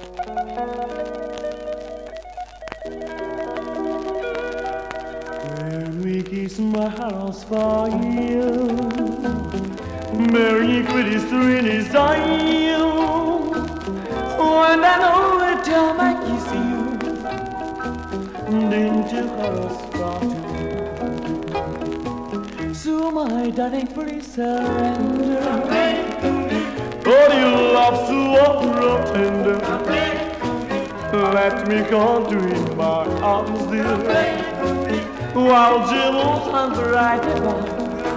When we kiss my house fire, Merry Christmas in Zion. When I know it time I kiss you, then your house fire. So my darling, please surrender. Oh, your love so tender. Let me come to in my arms, dear. While Jim's hands right above.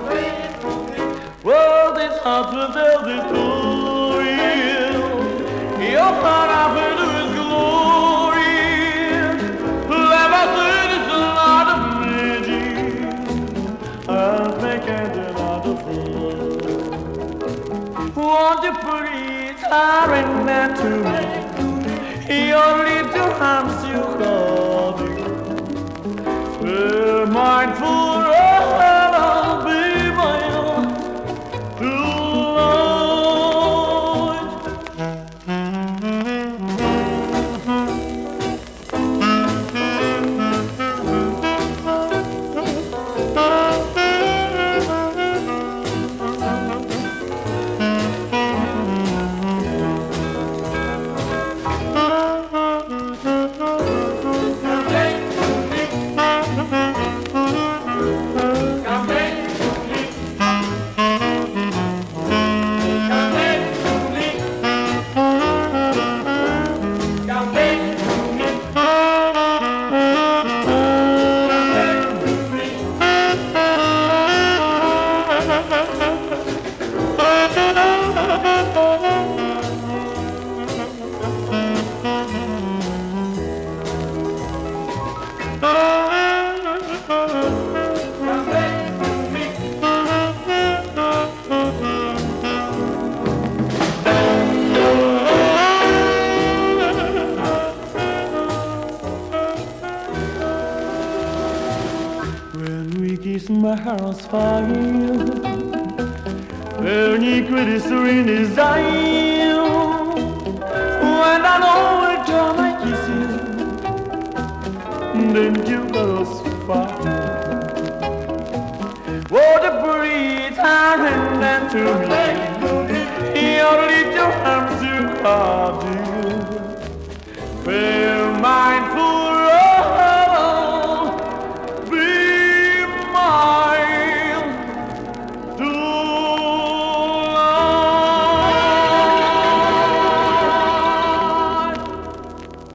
Well, this heart will tell this story. Your heart I heard is glory. Never said it's a lot of magic. I'll make it out of love. Won't you please hurry back to me? Your lips, your arms, you call me. Mindful I'll be my own tonight. When we kiss my house fire, burning glycerin is Zion. When I know it time I kiss you, then you lost fire. What a breeze I hand to me. Your little arms you caught you.